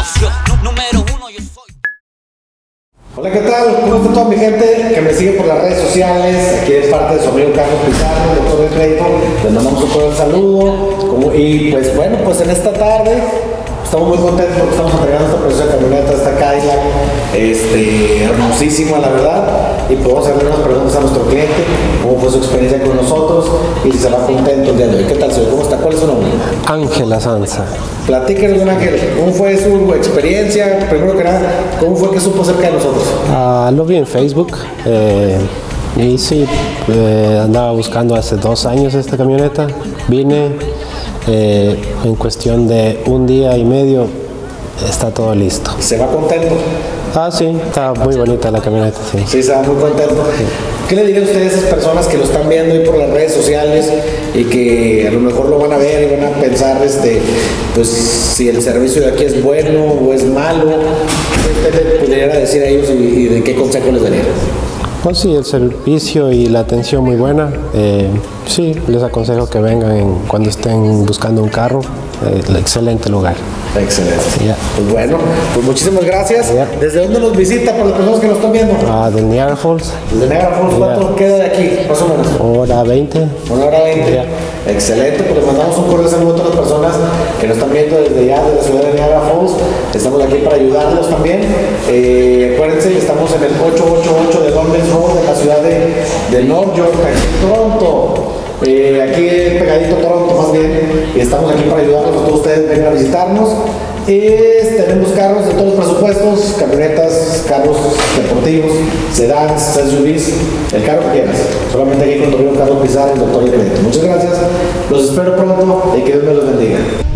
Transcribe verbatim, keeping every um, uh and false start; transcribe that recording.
negocio, número uno yo soy. Hola, ¿qué tal? ¿Cómo está toda mi gente que me sigue por las redes sociales? Aquí es parte de su amigo Carlos Pizarro, doctor de crédito. Les mandamos un cordial saludo. Y pues bueno, pues en esta tarde estamos muy contentos porque estamos entregando esta preciosa camioneta, esta Cadillac, este, hermosísima la verdad, y podemos hacerle unas preguntas a nuestro cliente, cómo fue su experiencia con nosotros y si se va contento el día de hoy. ¿Qué tal, señor? ¿Cómo está? ¿Cuál es su nombre? Ángela Sanza. Platíquenos, don Ángel, ¿cómo fue su experiencia? Primero que nada, ¿cómo fue que supo acerca de nosotros? Ah, lo vi en Facebook eh, y sí, eh, andaba buscando hace dos años esta camioneta. Vine eh, en cuestión de un día y medio, está todo listo. ¿Se va contento? Ah, sí, está muy bonita la camioneta, sí. Sí, se va muy contento. Sí. ¿Qué le diría a ustedes a esas personas que lo están viendo ahí por las redes sociales y que a lo mejor lo van a ver y van a pensar, este, pues, si el servicio de aquí es bueno o es malo? ¿Qué usted le pudiera decir a ellos y, y de qué consejo les daría? Pues sí, el servicio y la atención muy buena. Eh, sí, les aconsejo que vengan en, cuando estén buscando un carro. Eh, excelente lugar. Excelente. Yeah. Pues bueno, pues muchísimas gracias. Yeah. ¿Desde dónde nos visita para las personas que nos están viendo? Ah, de Niagara Falls. Desde Niagara Falls, ¿cuánto Yeah. queda de aquí, más o menos? Hora veinte. Una hora veinte. Yeah. Excelente, pues les mandamos un cordial saludo a todas las personas que nos están viendo desde ya, de la ciudad de Niagara Falls. Estamos aquí para ayudarlos también. Eh, acuérdense, estamos en el ocho ocho ocho de Londres Road, de la ciudad de, de North York, aquí en Toronto. Eh, aquí pegadito Toronto más bien, y estamos aquí para ayudarlos a todos ustedes, vengan a visitarnos. Eh, tenemos carros de todos los presupuestos, camionetas, carros deportivos, sedans, S U Vs, el carro que quieras. Solamente aquí con tu amigo Carlos Pizarro, el doctor de crédito. Muchas gracias, los espero pronto y que Dios me los bendiga.